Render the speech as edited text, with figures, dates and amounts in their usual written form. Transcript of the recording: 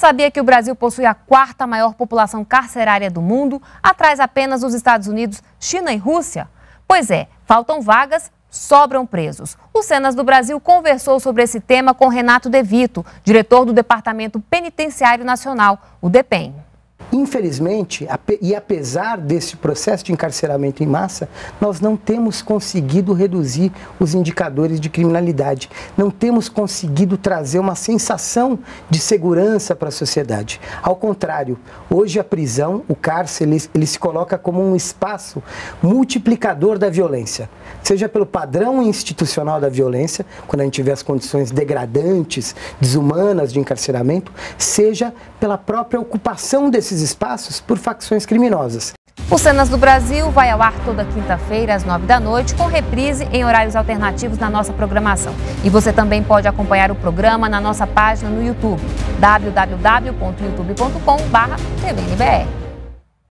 sabia que o Brasil possui a quarta maior população carcerária do mundo, atrás apenas dos Estados Unidos, China e Rússia? Pois é, faltam vagas, sobram presos. O Cenas do Brasil conversou sobre esse tema com Renato De Vito, diretor do Departamento Penitenciário Nacional, o DEPEN. Infelizmente, e apesar desse processo de encarceramento em massa, nós não temos conseguido reduzir os indicadores de criminalidade. Não temos conseguido trazer uma sensação de segurança para a sociedade. Ao contrário, hoje a prisão, o cárcere, ele se coloca como um espaço multiplicador da violência. Seja pelo padrão institucional da violência, quando a gente vê as condições degradantes, desumanas de encarceramento, seja pela própria ocupação desses espaços por facções criminosas. O Cenas do Brasil vai ao ar toda quinta-feira às 9 da noite, com reprise em horários alternativos na nossa programação. E você também pode acompanhar o programa na nossa página no YouTube, www.youtube.com/tvnbr.